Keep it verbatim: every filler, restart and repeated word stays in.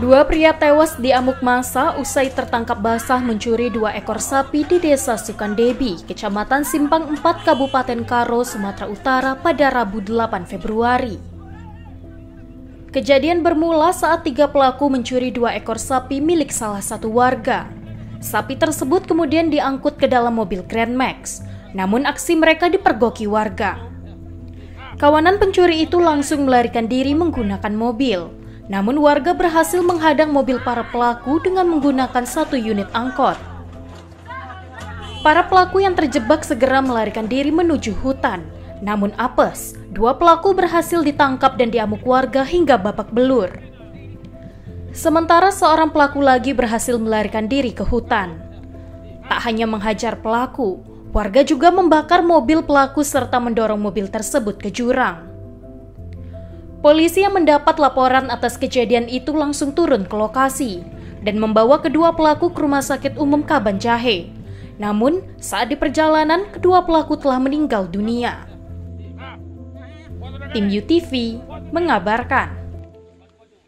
Dua pria tewas diamuk massa usai tertangkap basah mencuri dua ekor sapi di Desa Sukandebi, Kecamatan Simpang empat, Kabupaten Karo, Sumatera Utara pada Rabu delapan Februari. Kejadian bermula saat tiga pelaku mencuri dua ekor sapi milik salah satu warga. Sapi tersebut kemudian diangkut ke dalam mobil Grand Max, namun aksi mereka dipergoki warga. Kawanan pencuri itu langsung melarikan diri menggunakan mobil. Namun warga berhasil menghadang mobil para pelaku dengan menggunakan satu unit angkot. Para pelaku yang terjebak segera melarikan diri menuju hutan. Namun apes, dua pelaku berhasil ditangkap dan diamuk warga hingga babak belur. Sementara seorang pelaku lagi berhasil melarikan diri ke hutan. Tak hanya menghajar pelaku, warga juga membakar mobil pelaku serta mendorong mobil tersebut ke jurang. Polisi yang mendapat laporan atas kejadian itu langsung turun ke lokasi dan membawa kedua pelaku ke Rumah Sakit Umum Kabanjahe. Namun, saat di perjalanan, kedua pelaku telah meninggal dunia. Tim U T V mengabarkan.